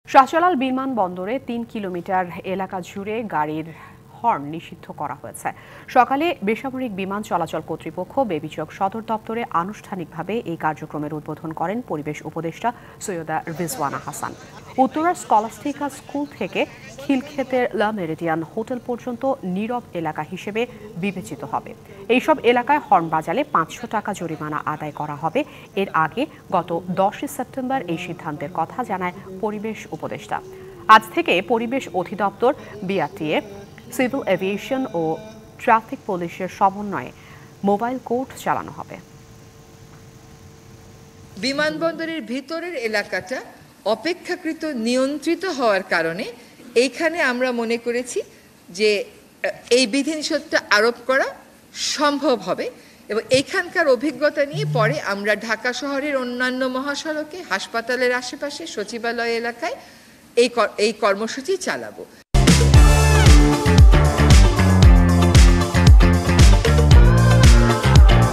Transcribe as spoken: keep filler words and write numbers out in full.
শাহজালাল বিমানবন্দরে তিন কিলোমিটার এলাকা জুড়ে গাড়ির হর্ন নিষিদ্ধ করা হয়েছে। সকালে বেসামরিক বিমান চলাচল কর্তৃপক্ষ বেবিচক সদর দপ্তরে আনুষ্ঠানিকভাবে এই কার্যক্রমের উদ্বোধন করেন পরিবেশ উপদেষ্টা সৈয়দা রিজওয়ানা হাসান। উত্তরা স্কলাস্টিকা স্কুল থেকে খিলক্ষেতের লা মেরিডিয়ান হোটেল পর্যন্ত নীরব এলাকা হিসেবে বিবেচিত হবে। এইসব এলাকায় হর্ন বাজালে পাঁচশো টাকা জরিমানা আদায় করা হবে। এর আগে গত দশই সেপ্টেম্বর এই সিদ্ধান্তের কথা জানায় পরিবেশ উপদেষ্টা। আজ থেকে পরিবেশ অধিদপ্তর, বিআরটিএ, সিভিল এভিয়েশন ও ট্রাফিক পুলিশের সমন্বয়ে মোবাইল কোর্ট চালানো হবে। বিমানবন্দরের ভিতরের এলাকাটা অপেক্ষাকৃত নিয়ন্ত্রিত হওয়ার কারণে এইখানে আমরা মনে করেছি যে এই বিধিনিষেধটা আরোপ করা সম্ভব হবে এবং এইখানকার অভিজ্ঞতা নিয়ে পরে আমরা ঢাকা শহরের অন্যান্য মহাসড়কে, হাসপাতালের আশেপাশে, সচিবালয় এলাকায় এই এই কর্মসূচি চালাবো।